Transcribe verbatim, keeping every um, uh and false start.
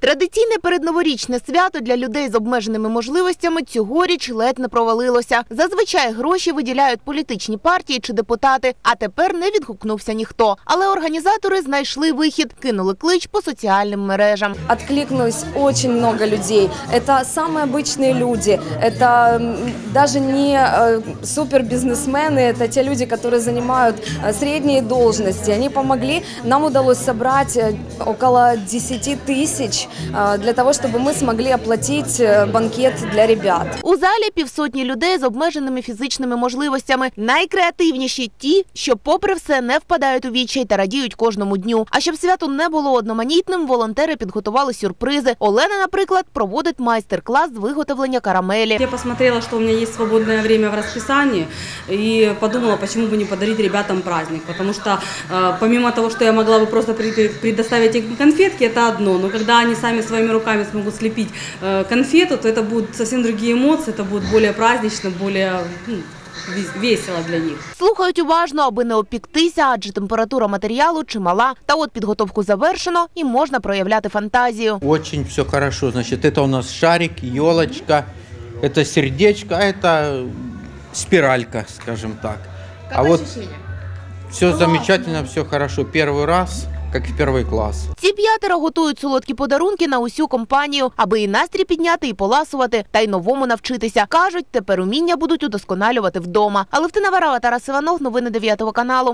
Традиційне передноворічне свято для людей з обмеженими можливостями цьогоріч ледь не провалилося. Зазвичай гроші виділяють політичні партії чи депутати, а тепер не відгукнувся ніхто. Але організатори знайшли вихід, кинули клич по соціальним мережам. Откликнулось очень много людей. Это самые обычные люди. Это даже не супербизнесмены, это те люди, которые занимают средние должности. Они помогли. Нам удалось собрать около десяти тысяч для того, щоб ми змогли оплатити банкет для ребят. У залі півсотні людей з обмеженими фізичними можливостями. Найкреативніші ті, що попри все не впадають у відчай та радіють кожному дню. А щоб свято не було одноманітним, волонтери підготували сюрпризи. Олена, наприклад, проводить майстер-клас з виготовлення карамелі. Я посмотрела, що у мене є свободне время в розписанні і подумала, чому б не подарити ребятам праздник. Тому що, помимо того, що я могла б просто предоставить їм конфетки, це одно. Но когда они сами своими руками смогут слепить конфету, то это будут совсем другие эмоции, это будет более празднично, более ну, весело для них. Слухають уважно, аби не опіктися, адже температура матеріалу чимала. Та от підготовку завершено і можна проявляти фантазію. Очень все хорошо. Значит, это у нас шарик, елочка, это сердечко, а это спиралька, скажем так. Как а вот ощущения? все замечательно, все хорошо. Первый раз, як в перший клас. Ці п'ятеро готують солодкі подарунки на усю компанію, аби і настрій підняти, і поласувати, та й новому навчитися. Кажуть, тепер уміння будуть удосконалювати вдома. Алевтина Варава, Тарас Іванов, новини дев'ятого каналу.